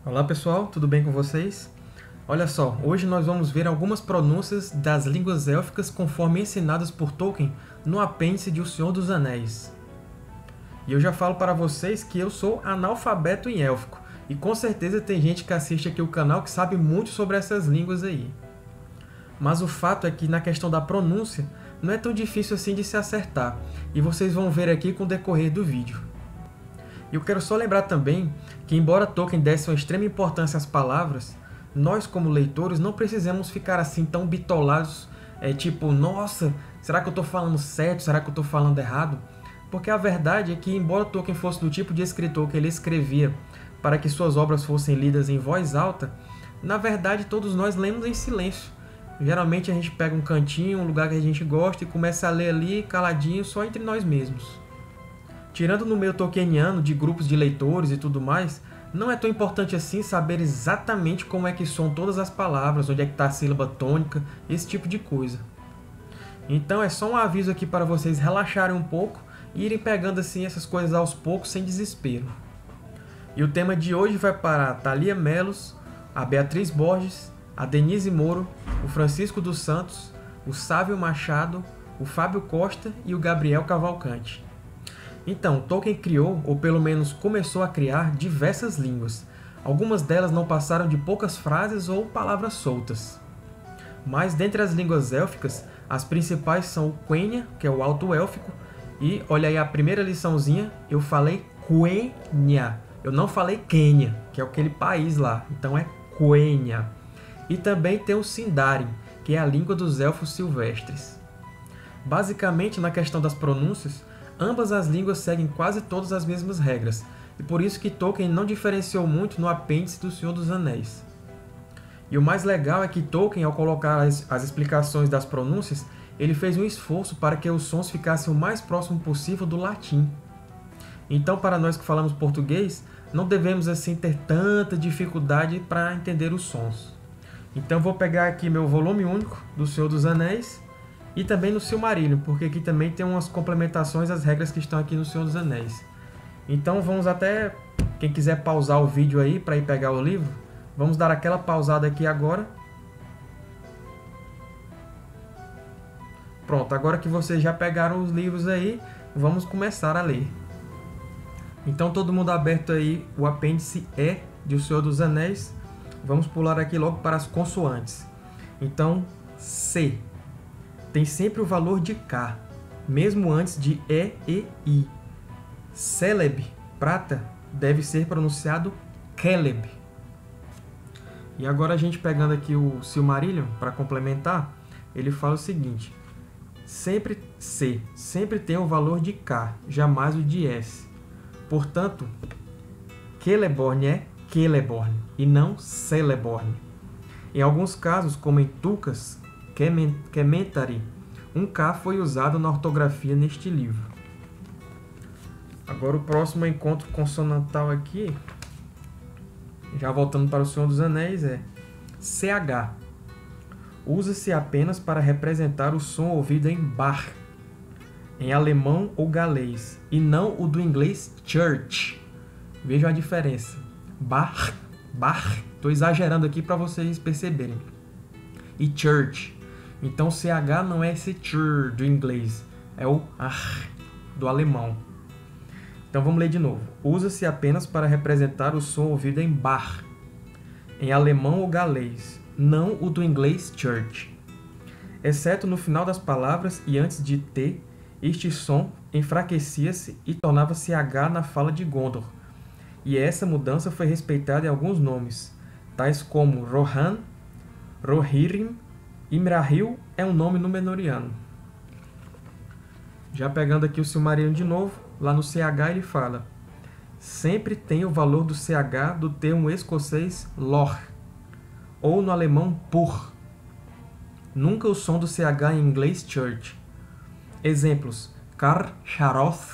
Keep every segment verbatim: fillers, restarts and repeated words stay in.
Olá pessoal, tudo bem com vocês? Olha só, hoje nós vamos ver algumas pronúncias das línguas élficas conforme ensinadas por Tolkien no apêndice de O Senhor dos Anéis. E eu já falo para vocês que eu sou analfabeto em élfico, e com certeza tem gente que assiste aqui o canal que sabe muito sobre essas línguas aí. Mas o fato é que na questão da pronúncia não é tão difícil assim de se acertar, e vocês vão ver aqui com o decorrer do vídeo. E eu quero só lembrar também que, embora Tolkien desse uma extrema importância às palavras, nós, como leitores, não precisamos ficar assim tão bitolados, é, tipo, nossa, será que eu estou falando certo? Será que eu estou falando errado? Porque a verdade é que, embora Tolkien fosse do tipo de escritor que ele escrevia para que suas obras fossem lidas em voz alta, na verdade todos nós lemos em silêncio. Geralmente a gente pega um cantinho, um lugar que a gente gosta e começa a ler ali, caladinho, só entre nós mesmos. Tirando no meio tolkieniano, de grupos de leitores e tudo mais, não é tão importante assim saber exatamente como é que são todas as palavras, onde é que está a sílaba tônica, esse tipo de coisa. Então é só um aviso aqui para vocês relaxarem um pouco e irem pegando assim essas coisas aos poucos, sem desespero. E o tema de hoje vai para a Thalia Melos, a Beatriz Borges, a Denise Moro, o Francisco dos Santos, o Sávio Machado, o Fábio Costa e o Gabriel Cavalcante. Então, Tolkien criou, ou pelo menos começou a criar, diversas línguas. Algumas delas não passaram de poucas frases ou palavras soltas. Mas, dentre as línguas élficas, as principais são o Quenya, que é o alto-élfico, e, olha aí a primeira liçãozinha, eu falei Quenya, eu não falei Quenya, que é aquele país lá, então é Quenya. E também tem o Sindarin, que é a língua dos elfos silvestres. Basicamente, na questão das pronúncias, ambas as línguas seguem quase todas as mesmas regras, e por isso que Tolkien não diferenciou muito no apêndice do Senhor dos Anéis. E o mais legal é que Tolkien, ao colocar as, as explicações das pronúncias, ele fez um esforço para que os sons ficassem o mais próximo possível do latim. Então, para nós que falamos português, não devemos assim ter tanta dificuldade para entender os sons. Então, vou pegar aqui meu volume único do Senhor dos Anéis, e também no Silmarillion, porque aqui também tem umas complementações às regras que estão aqui no Senhor dos Anéis. Então vamos até, quem quiser pausar o vídeo aí para ir pegar o livro, vamos dar aquela pausada aqui agora. Pronto, agora que vocês já pegaram os livros aí, vamos começar a ler. Então todo mundo aberto aí o apêndice E de O Senhor dos Anéis. Vamos pular aqui logo para as consoantes. Então, C tem sempre o valor de K, mesmo antes de E e I. Céleb, prata, deve ser pronunciado Céleb. E agora a gente pegando aqui o Silmarillion, para complementar, ele fala o seguinte: sempre C, sempre tem o valor de K, jamais o de S. Portanto, Celeborn é Celeborn, e não Celeborn. Em alguns casos, como em Tucas, Kementari, um K foi usado na ortografia neste livro. Agora o próximo encontro consonantal aqui, já voltando para O Senhor dos Anéis, é C H. Usa-se apenas para representar o som ouvido em bar, em alemão ou galês, e não o do inglês church. Vejam a diferença. Bar, bar, estou exagerando aqui para vocês perceberem. E church. Então, C H não é esse chur do inglês, é o ar do alemão. Então, vamos ler de novo. Usa-se apenas para representar o som ouvido em bar, em alemão ou galês, não o do inglês church. Exceto no final das palavras e antes de T, este som enfraquecia-se e tornava-se H na fala de Gondor. E essa mudança foi respeitada em alguns nomes, tais como Rohan, Rohirrim, Imrahil é um nome númenoriano. Já pegando aqui o Silmarillion de novo, lá no C H ele fala: sempre tem o valor do C H do termo escocês lor, ou no alemão pur. Nunca o som do C H em inglês church. Exemplos: Car Charoth,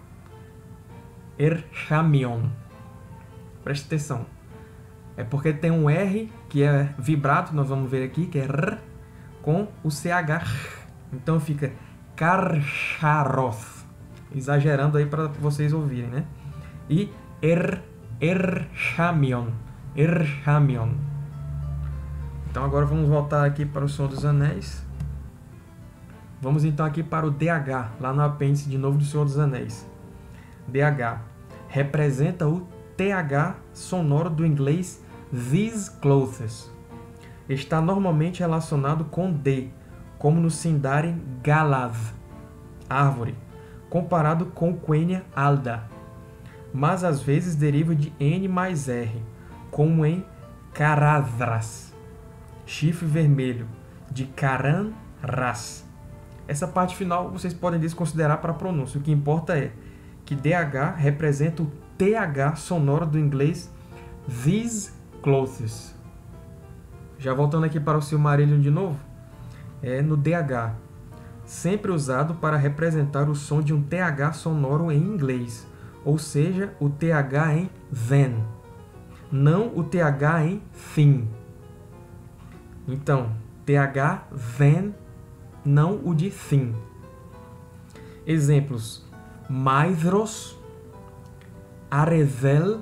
Erchamion. Preste atenção. É porque tem um R que é vibrato, nós vamos ver aqui, que é R, com o C H. Então fica Karcharoth. Exagerando aí para vocês ouvirem, né? E Er, Erchamion. Erchamion. Então agora vamos voltar aqui para o Senhor dos Anéis. Vamos então aqui para o D H, lá no apêndice de novo do Senhor dos Anéis. D H representa o T H sonoro do inglês these clothes. Está normalmente relacionado com D, como no Sindarin Galav, árvore, comparado com Quenya Alda, mas às vezes deriva de N mais R, como em Caradhras, chifre vermelho, de Caran-ras. Essa parte final vocês podem desconsiderar para a pronúncia. O que importa é que D H representa o T H sonoro do inglês these clothes. Já voltando aqui para o Silmarillion de novo, é no D H, sempre usado para representar o som de um T H sonoro em inglês, ou seja, o T H em then, não o T H em thin. Então, T H then, não o de thin. Exemplos: Maedhros, Arethel,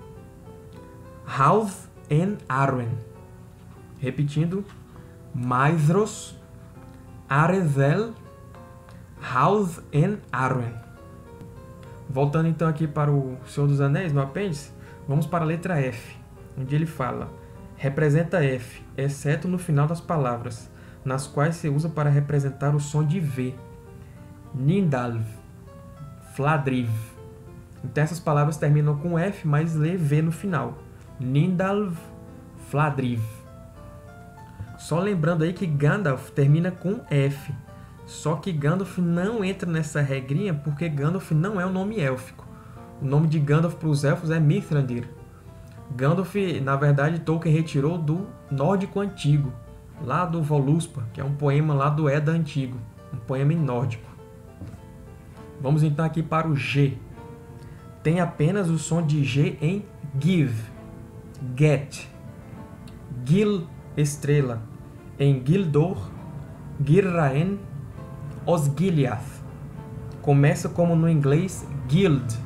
Hawdd e Arwen. Repetindo: Maedhros, Arethel, Hawdd e Arwen. Voltando então aqui para o Senhor dos Anéis, no apêndice, vamos para a letra F, onde ele fala: representa F, exceto no final das palavras, nas quais se usa para representar o som de V. Nindalv, Fladriv. Então essas palavras terminam com F, mas lê V no final. Nindalv, Fladriv. Só lembrando aí que Gandalf termina com F. Só que Gandalf não entra nessa regrinha porque Gandalf não é um nome élfico. O nome de Gandalf para os elfos é Mithrandir. Gandalf, na verdade, Tolkien retirou do nórdico antigo, lá do Voluspa, que é um poema lá do Edda antigo, um poema em nórdico. Vamos então aqui para o G. Tem apenas o som de G em give, get, gil, estrela, em Gildor, Gilraen, Osgiliath. Começa como no inglês guild.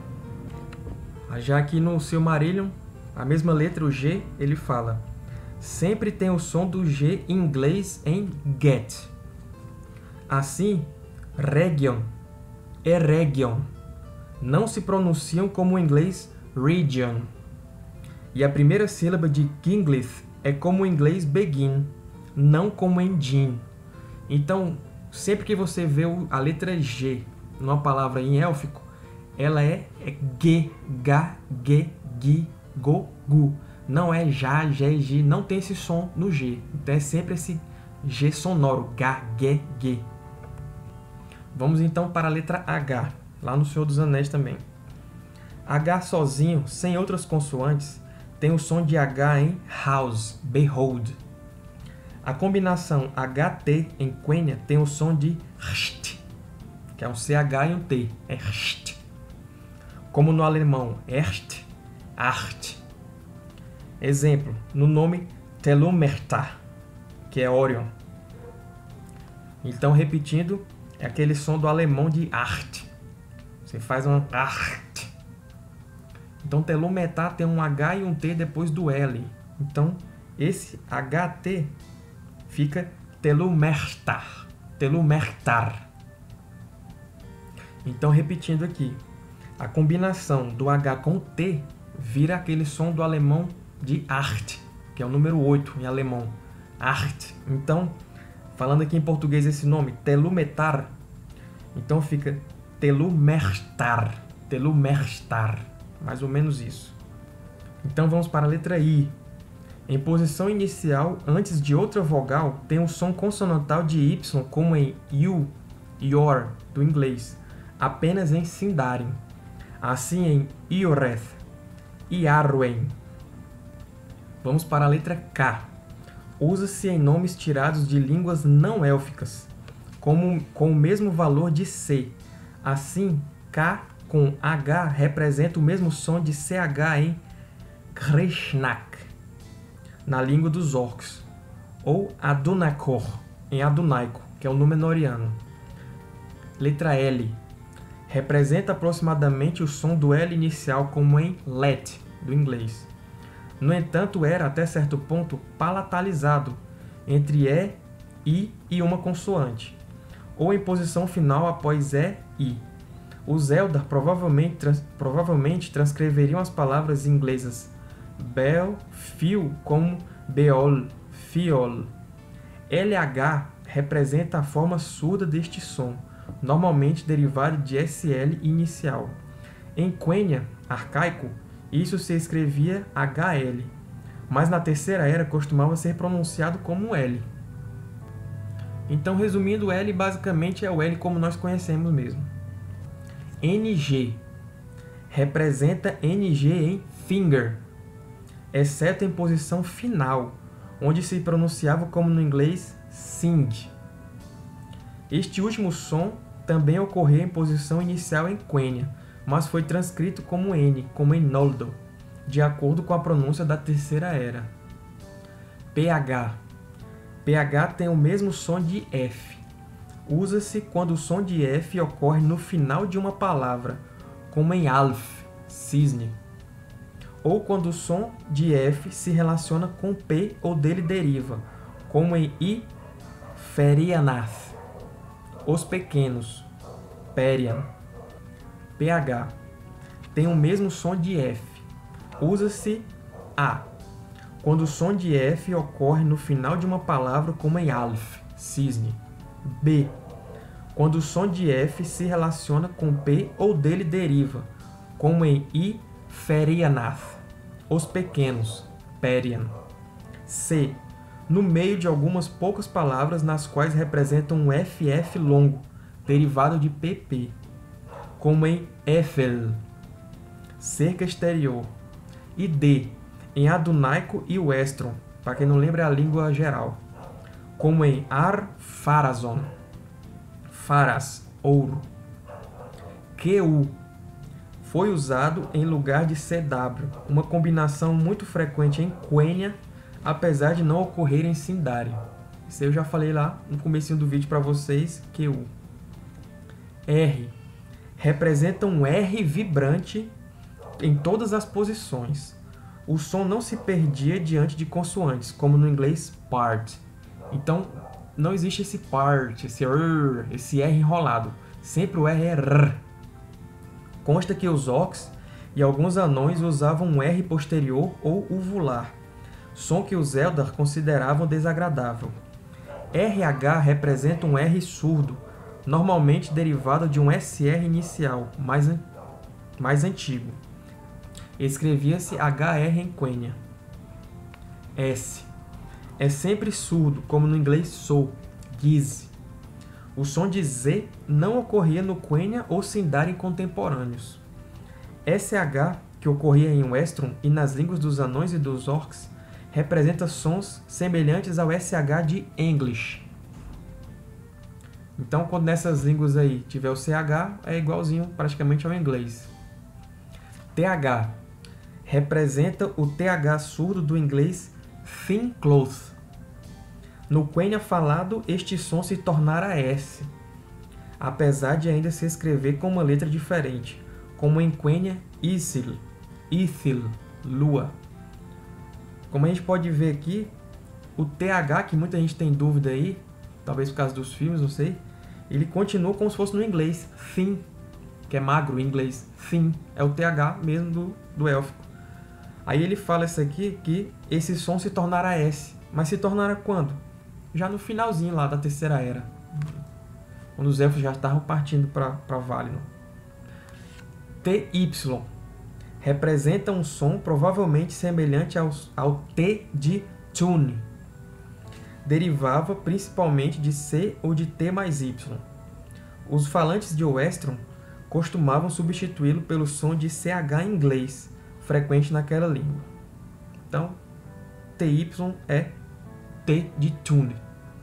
Já aqui no Silmarillion, a mesma letra, o G, ele fala: sempre tem o som do G em inglês em get. Assim, region e region não se pronunciam como o inglês region. E a primeira sílaba de Kinglith é como o inglês begin, não como em Jin. Então, sempre que você vê a letra G numa palavra em élfico, ela é, é G, G, G, G, Go, Gu. Não é Já, Gé, Gi, não tem esse som no G. Então é sempre esse G sonoro, G, G, G. Vamos então para a letra H, lá no Senhor dos Anéis também. H sozinho, sem outras consoantes, tem o som de H em house, behold. A combinação H T em Quenya tem o som de cht, que é um C H e um T, é cht. Como no alemão erst, art. Exemplo, no nome Telummerta, que é Orion. Então, repetindo, é aquele som do alemão de art. Você faz um art. Então, Telummerta tem um H e um T depois do L. Então, esse H T fica Telummertar. Telummertar. Então, repetindo aqui, a combinação do H com T vira aquele som do alemão de art, que é o número oito em alemão. Art. Então, falando aqui em português esse nome, Telummertar, então fica Telummertar. Telummertar. Mais ou menos isso. Então vamos para a letra I. Em posição inicial, antes de outra vogal, tem um som consonantal de Y, como em you, your, do inglês, apenas em Sindarin. Assim em Ioreth, Iarwen. Vamos para a letra K. Usa-se em nomes tirados de línguas não élficas, como, com o mesmo valor de C. Assim, K com H representa o mesmo som de C H em Krishnak, na língua dos orcs, ou Adunakor, em Adunaico, que é o Númenoriano. Letra L. Representa aproximadamente o som do L inicial, como em let, do inglês. No entanto, era, até certo ponto, palatalizado, entre E, I e uma consoante, ou em posição final após E, I. Os Eldar provavelmente, trans, provavelmente transcreveriam as palavras inglesas Bel, Fio como Beol, Fiol. L H representa a forma surda deste som, normalmente derivado de S L inicial. Em Quenya, arcaico, isso se escrevia H L, mas na Terceira Era costumava ser pronunciado como L. Então, resumindo, L basicamente é o L como nós conhecemos mesmo. N G representa N G em finger, exceto em posição final, onde se pronunciava como no inglês sing. Este último som também ocorreu em posição inicial em Quenya, mas foi transcrito como N, como em Noldo, de acordo com a pronúncia da Terceira Era. P H. P H tem o mesmo som de F. Usa-se quando o som de F ocorre no final de uma palavra, como em Alf, cisne, ou quando o som de F se relaciona com P ou dele deriva, como em I, Ferianath, os pequenos, Perian. P H tem o mesmo som de F. Usa-se A, quando o som de F ocorre no final de uma palavra, como em Alf, cisne. B, quando o som de F se relaciona com P ou dele deriva, como em I, Ferianath, os pequenos, Perian. C, no meio de algumas poucas palavras nas quais representam um F F longo, derivado de P P, como em Éfel, cerca exterior. E D, em Adunaico e Westron, para quem não lembra é a língua geral, como em Ar-Pharazôn, Faras, ouro. Q U foi usado em lugar de C W, uma combinação muito frequente em Quenya, apesar de não ocorrer em Sindari. Isso eu já falei lá no comecinho do vídeo para vocês, Q U. R representa um R vibrante em todas as posições. O som não se perdia diante de consoantes, como no inglês part. Então, não existe esse part, esse R, esse R enrolado. Sempre o R é R. Consta que os orcs e alguns anões usavam um R posterior ou uvular, som que os Eldar consideravam desagradável. R H representa um R surdo, normalmente derivado de um S R inicial, mais, an mais antigo. Escrevia-se H R em Quenya. S é sempre surdo, como no inglês sou, Giz. O som de Z não ocorria no Quenya ou Sindari contemporâneos. S H, que ocorria em Westron e nas línguas dos anões e dos orcs, representa sons semelhantes ao S H de English. Então, quando nessas línguas aí tiver o C H, é igualzinho praticamente ao inglês. T H representa o T H surdo do inglês thin cloth. No Quenya falado, este som se tornara S, apesar de ainda se escrever com uma letra diferente, como em Quenya Isil, Ithil, lua. Como a gente pode ver aqui, o T H, que muita gente tem dúvida aí, talvez por causa dos filmes, não sei, ele continua como se fosse no inglês, thin, que é magro em inglês, thin, é o T H mesmo do, do élfico. Aí ele fala isso aqui, que esse som se tornará S, mas se tornará quando? Já no finalzinho lá da Terceira Era, quando os elfos já estavam partindo para Valinor. T Y representa um som provavelmente semelhante ao, ao T de Tune. Derivava principalmente de C ou de T mais Y. Os falantes de Westron costumavam substituí-lo pelo som de C H em inglês, frequente naquela língua. Então, T Y é T de Tune.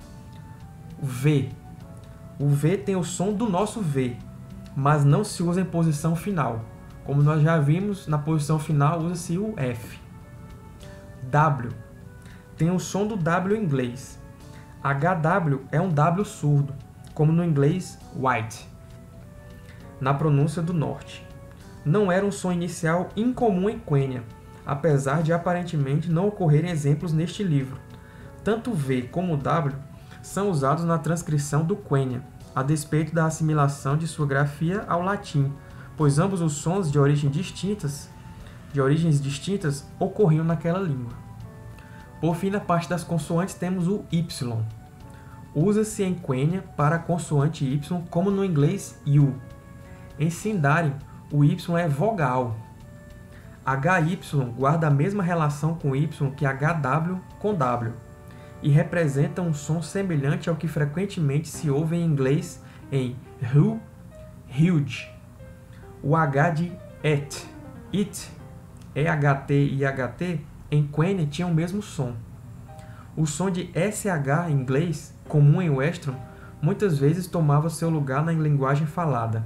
V. O V tem o som do nosso V, mas não se usa em posição final. Como nós já vimos, na posição final usa-se o F. W. Tem o som do W em inglês. H W é um W surdo, como no inglês white, na pronúncia do norte. Não era um som inicial incomum em Quenya, apesar de aparentemente não ocorrerem exemplos neste livro. Tanto V como W são usados na transcrição do Quenya, a despeito da assimilação de sua grafia ao latim, pois ambos os sons de origem distintas, de origens distintas ocorriam naquela língua. Por fim, na parte das consoantes, temos o Y. Usa-se em Quenya para a consoante Y, como no inglês U. Em Sindarin, o Y é vogal. H Y guarda a mesma relação com Y que H W com W, e representa um som semelhante ao que frequentemente se ouve em inglês em hu, huge. O H de et, it, E H T e H T, em Quenya tinham o mesmo som. O som de S H em inglês, comum em Westron, muitas vezes tomava seu lugar na linguagem falada.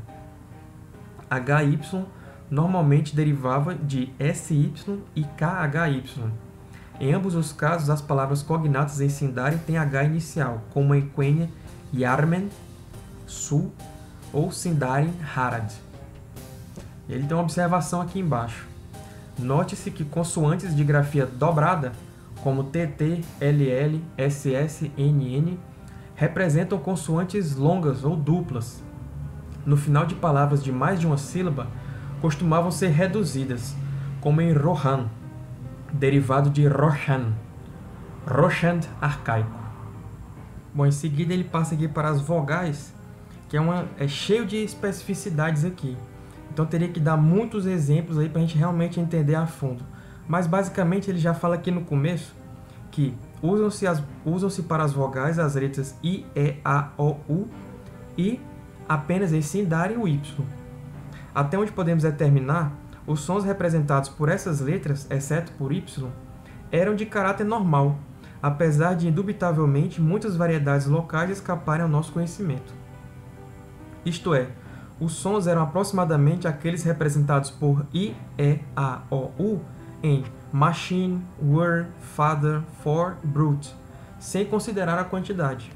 H Y normalmente derivava de S Y e K H Y. Em ambos os casos, as palavras cognatas em Sindarin têm H inicial, como em Quenya Yarmen, Su ou Sindarin Harad. Ele tem uma observação aqui embaixo. Note-se que consoantes de grafia dobrada, como T T, L L, S S, N N, representam consoantes longas ou duplas. No final de palavras de mais de uma sílaba, costumavam ser reduzidas, como em Rohan, derivado de Roshan, Roshand arcaico. Bom, em seguida ele passa aqui para as vogais, que é, uma, é cheio de especificidades aqui. Então teria que dar muitos exemplos aí para a gente realmente entender a fundo. Mas basicamente ele já fala aqui no começo que usam-se usam-se para as vogais as letras I, E, A, O, U e apenas em Sindarin o Y. Até onde podemos determinar, os sons representados por essas letras, exceto por Y, eram de caráter normal, apesar de, indubitavelmente, muitas variedades locais escaparem ao nosso conhecimento. Isto é, os sons eram aproximadamente aqueles representados por I, E, A, O, U em machine, were, father, for, brute, sem considerar a quantidade.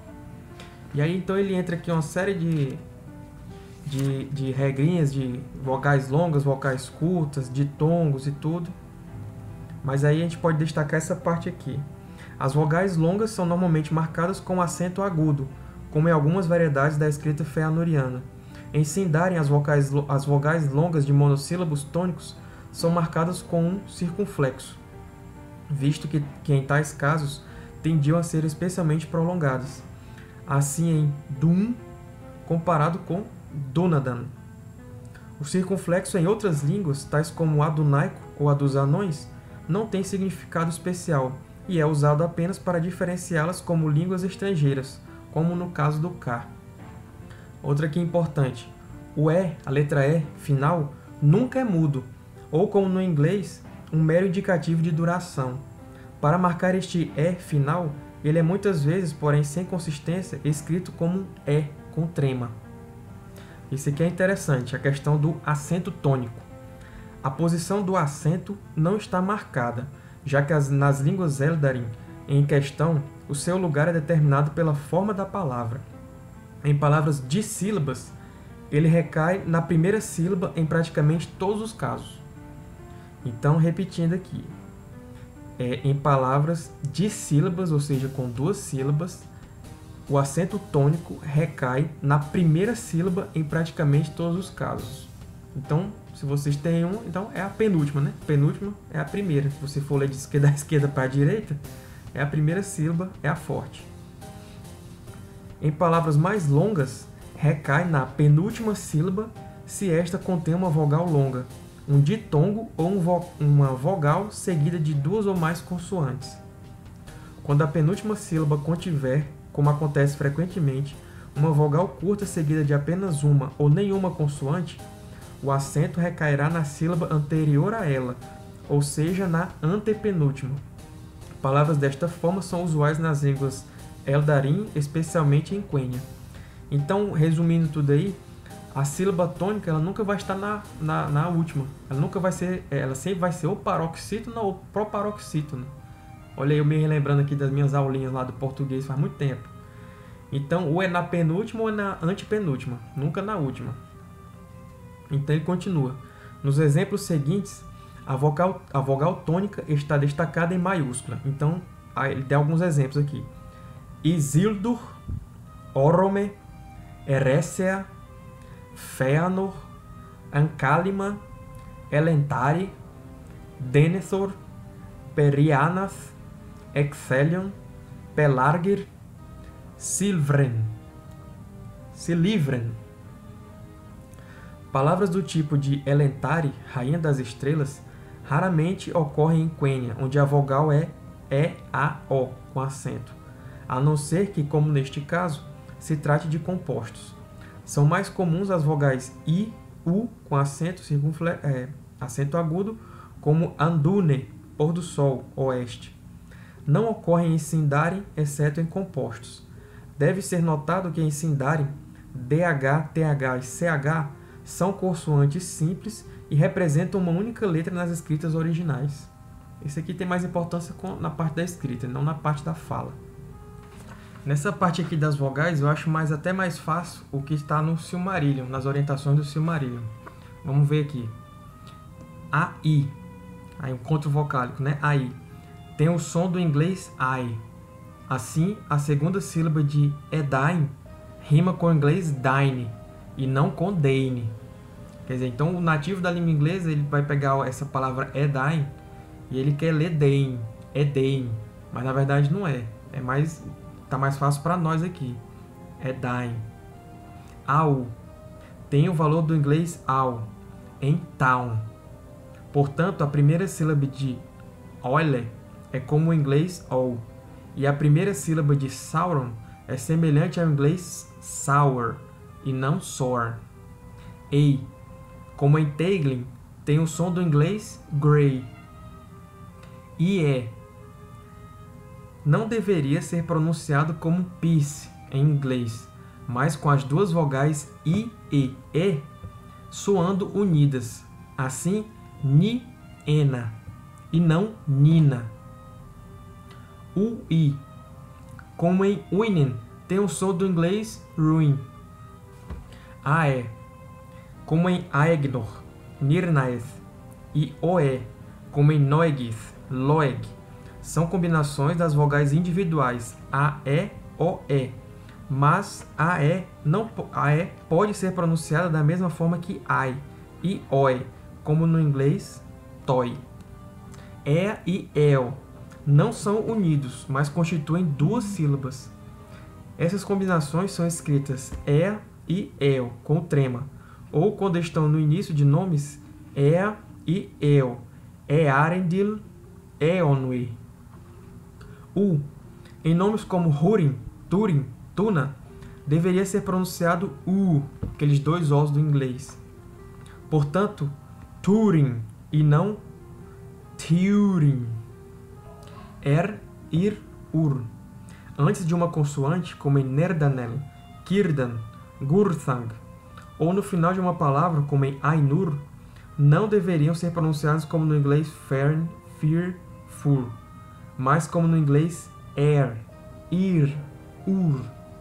E aí então ele entra aqui uma série de, de, de regrinhas de vogais longas, vogais curtas, ditongos e tudo. Mas aí a gente pode destacar essa parte aqui. As vogais longas são normalmente marcadas com acento agudo, como em algumas variedades da escrita feanoriana. Em Sindarin, as vogais, as vogais longas de monossílabos tônicos são marcadas com um circunflexo, visto que, que em tais casos tendiam a ser especialmente prolongadas. Assim em Dum, comparado com Dunadan. O circunflexo em outras línguas, tais como a do naico ou a dos anões, não tem significado especial e é usado apenas para diferenciá-las como línguas estrangeiras, como no caso do K. Outra aqui importante, o E, a letra E final, nunca é mudo, ou como no inglês, um mero indicativo de duração. Para marcar este E final, ele é muitas vezes, porém sem consistência, escrito como um E, com trema. Isso aqui é interessante, a questão do acento tônico. A posição do acento não está marcada, já que as, nas línguas Eldarin em questão, o seu lugar é determinado pela forma da palavra. Em palavras dissílabas, ele recai na primeira sílaba em praticamente todos os casos. Então, repetindo aqui, é, em palavras dissílabas, ou seja, com duas sílabas, o acento tônico recai na primeira sílaba em praticamente todos os casos. Então, se vocês têm um, então é a penúltima, né? Penúltima é a primeira. Se você for ler de esquerda, da esquerda para a direita, é a primeira sílaba, é a forte. Em palavras mais longas, recai na penúltima sílaba se esta contém uma vogal longa, um ditongo ou um vo uma vogal seguida de duas ou mais consoantes. Quando a penúltima sílaba contiver, como acontece frequentemente, uma vogal curta seguida de apenas uma ou nenhuma consoante, o acento recairá na sílaba anterior a ela, ou seja, na antepenúltima. Palavras desta forma são usuais nas línguas Eldarin, especialmente em Quenya. Então, resumindo tudo aí, a sílaba tônica ela nunca vai estar na, na, na última. Ela nunca vai ser, ela sempre vai ser ou paroxítona ou proparoxítona. Olha aí, eu me lembrando aqui das minhas aulinhas lá do português faz muito tempo. Então, ou é na penúltima ou é na antepenúltima, nunca na última. Então ele continua. Nos exemplos seguintes, A vogal, a vogal tônica está destacada em maiúscula. Então, ele tem alguns exemplos aqui. Isildur, Orome, Eressëa, Fëanor, Ancálima, Elentari, Denethor, Perianas, Excelion, Pelargir, Silvren. Silivren. Palavras do tipo de Elentari, Rainha das Estrelas, raramente ocorrem em Quenya, onde a vogal é E A O, com acento, a não ser que, como neste caso, se trate de compostos. São mais comuns as vogais I, U, com acento, circunfle... é, acento agudo, como Andune, pôr do sol, oeste. Não ocorrem em Sindarin, exceto em compostos. Deve ser notado que em Sindarin, D H, T H e C H são consoantes simples e representam uma única letra nas escritas originais. Esse aqui tem mais importância na parte da escrita, não na parte da fala. Nessa parte aqui das vogais, eu acho mais, até mais fácil o que está no Silmarillion, nas orientações do Silmarillion. Vamos ver aqui. A I, aí um encontro vocálico, né? A I. Tem o som do inglês I. Assim, a segunda sílaba de Edain rima com o inglês dine e não com dane. Quer dizer, então o nativo da língua inglesa ele vai pegar essa palavra Edain e ele quer ler dane, Edain, mas na verdade não é. É mais, tá mais fácil para nós aqui. Edain. Au tem o valor do inglês au em town. Portanto, a primeira sílaba de Oile é como o inglês ou, e a primeira sílaba de Sauron é semelhante ao inglês sour e não sour. Ei, como em Teiglin, tem o som do inglês grey. Ie não deveria ser pronunciado como peace em inglês, mas com as duas vogais I e E soando unidas. Assim, ni, ena, e não nina. Ui, como em Uinen, tem o som do inglês ruin. Ae, como em Aegnor, Nirnaeth, e Oe, como em Noegith, Loeg, são combinações das vogais individuais A-E, O-E, mas A-E, não, A-E pode ser pronunciada da mesma forma que Ai e Oi, como no inglês toy. E e El não são unidos, mas constituem duas sílabas. Essas combinações são escritas E e El, com trema, ou quando estão no início de nomes, E e El, Earendil, Eonwe. U, em nomes como Húrin, Túrin, Tuna, deveria ser pronunciado U, aqueles dois Os do inglês. Portanto, Túrin e não Turin. Er, Ir, Ur. Antes de uma consoante, como em Nerdanel, Kirdan, Gurthang, ou no final de uma palavra, como em Ainur, não deveriam ser pronunciados como no inglês Fern, Fear, Fur, mas como no inglês Er, Ir, Ur.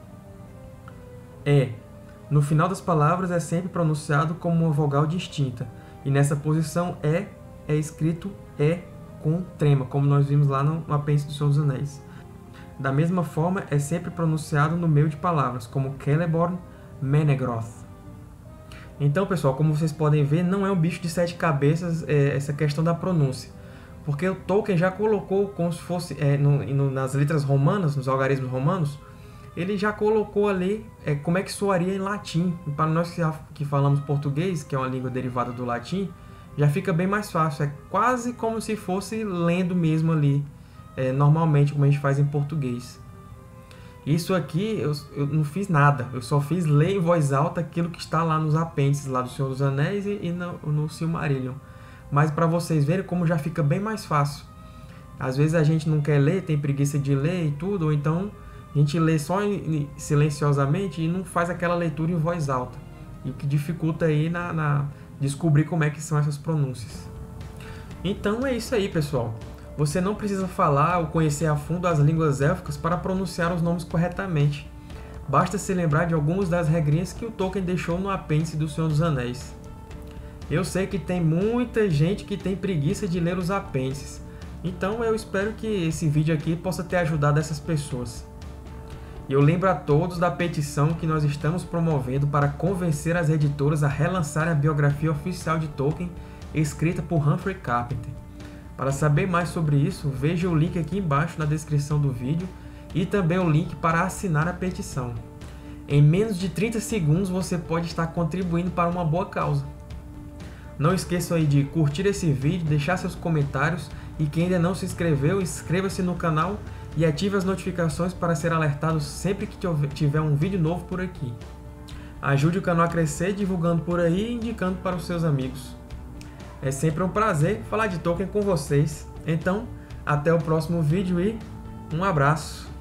E, no final das palavras, é sempre pronunciado como uma vogal distinta, e nessa posição E é escrito E com trema, como nós vimos lá no, no apêndice do Senhor dos Anéis. Da mesma forma, é sempre pronunciado no meio de palavras, como Celeborn, Menegroth. Então, pessoal, como vocês podem ver, não é um bicho de sete cabeças é, essa questão da pronúncia, porque o Tolkien já colocou como se fosse é, no, no, nas letras romanas, nos algarismos romanos, ele já colocou ali é, como é que soaria em latim. E para nós que, que falamos português, que é uma língua derivada do latim, já fica bem mais fácil. É quase como se fosse lendo mesmo ali, é, normalmente, como a gente faz em português. Isso aqui eu, eu não fiz nada, eu só fiz ler em voz alta aquilo que está lá nos apêndices lá do Senhor dos Anéis e, e no, no Silmarillion. Mas para vocês verem como já fica bem mais fácil. Às vezes a gente não quer ler, tem preguiça de ler e tudo, ou então a gente lê só em, silenciosamente e não faz aquela leitura em voz alta. E o que dificulta aí na, na descobrir como é que são essas pronúncias. Então é isso aí, pessoal. Você não precisa falar ou conhecer a fundo as línguas élficas para pronunciar os nomes corretamente. Basta se lembrar de algumas das regrinhas que o Tolkien deixou no apêndice do Senhor dos Anéis. Eu sei que tem muita gente que tem preguiça de ler os apêndices, então eu espero que esse vídeo aqui possa ter ajudado essas pessoas. E eu lembro a todos da petição que nós estamos promovendo para convencer as editoras a relançarem a biografia oficial de Tolkien, escrita por Humphrey Carpenter. Para saber mais sobre isso, veja o link aqui embaixo na descrição do vídeo e também o link para assinar a petição. Em menos de trinta segundos você pode estar contribuindo para uma boa causa. Não esqueça aí de curtir esse vídeo, deixar seus comentários e quem ainda não se inscreveu, inscreva-se no canal e ative as notificações para ser alertado sempre que tiver um vídeo novo por aqui. Ajude o canal a crescer divulgando por aí e indicando para os seus amigos. É sempre um prazer falar de Tolkien com vocês. Então, até o próximo vídeo e um abraço!